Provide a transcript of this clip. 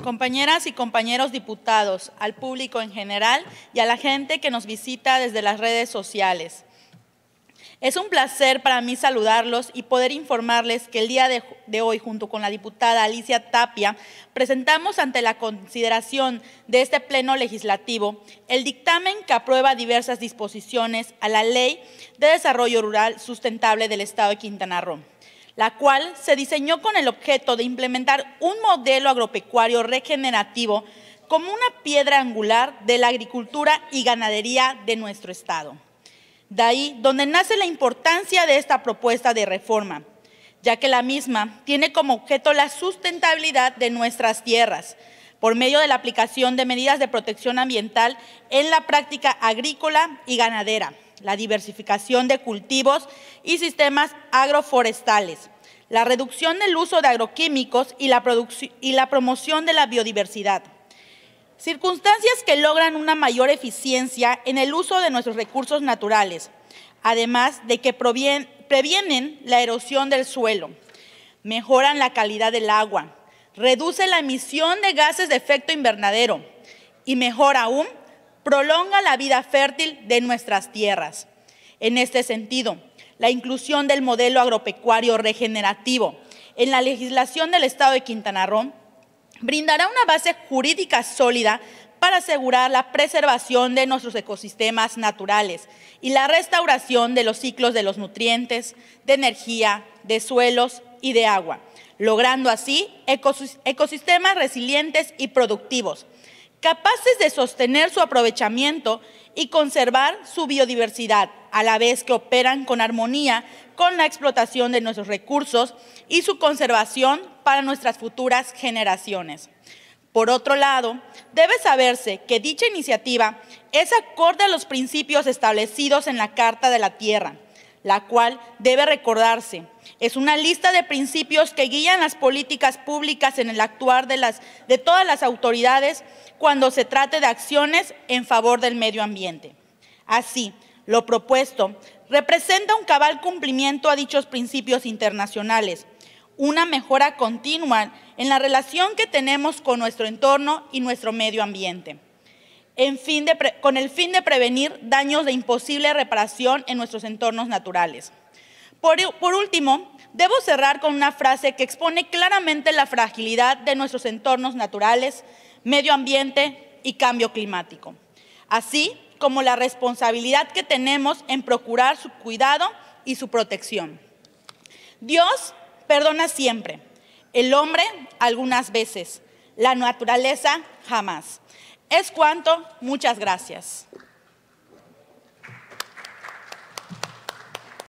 compañeras y compañeros diputados, al público en general y a la gente que nos visita desde las redes sociales. Es un placer para mí saludarlos y poder informarles que el día de hoy, junto con la diputada Alicia Tapia, presentamos ante la consideración de este Pleno Legislativo el dictamen que aprueba diversas disposiciones a la Ley de Desarrollo Rural Sustentable del Estado de Quintana Roo, la cual se diseñó con el objeto de implementar un modelo agropecuario regenerativo como una piedra angular de la agricultura y ganadería de nuestro Estado. De ahí donde nace la importancia de esta propuesta de reforma, ya que la misma tiene como objeto la sustentabilidad de nuestras tierras, por medio de la aplicación de medidas de protección ambiental en la práctica agrícola y ganadera, la diversificación de cultivos y sistemas agroforestales, la reducción del uso de agroquímicos y la promoción de la biodiversidad. Circunstancias que logran una mayor eficiencia en el uso de nuestros recursos naturales, además de que previenen la erosión del suelo, mejoran la calidad del agua, reduce la emisión de gases de efecto invernadero y, mejor aún, prolonga la vida fértil de nuestras tierras. En este sentido, la inclusión del modelo agropecuario regenerativo en la legislación del Estado de Quintana Roo brindará una base jurídica sólida para asegurar la preservación de nuestros ecosistemas naturales y la restauración de los ciclos de los nutrientes, de energía, de suelos y de agua, logrando así ecosistemas resilientes y productivos, capaces de sostener su aprovechamiento y conservar su biodiversidad, a la vez que operan con armonía con la explotación de nuestros recursos y su conservación para nuestras futuras generaciones. Por otro lado, debe saberse que dicha iniciativa es acorde a los principios establecidos en la Carta de la Tierra, la cual, debe recordarse, es una lista de principios que guían las políticas públicas en el actuar de todas las autoridades cuando se trate de acciones en favor del medio ambiente. Así, lo propuesto representa un cabal cumplimiento a dichos principios internacionales, una mejora continua en la relación que tenemos con nuestro entorno y nuestro medio ambiente, con el fin de prevenir daños de imposible reparación en nuestros entornos naturales. Por último, debo cerrar con una frase que expone claramente la fragilidad de nuestros entornos naturales, medio ambiente y cambio climático, así como la responsabilidad que tenemos en procurar su cuidado y su protección. Dios perdona siempre, el hombre algunas veces, la naturaleza jamás. Es cuanto, muchas gracias.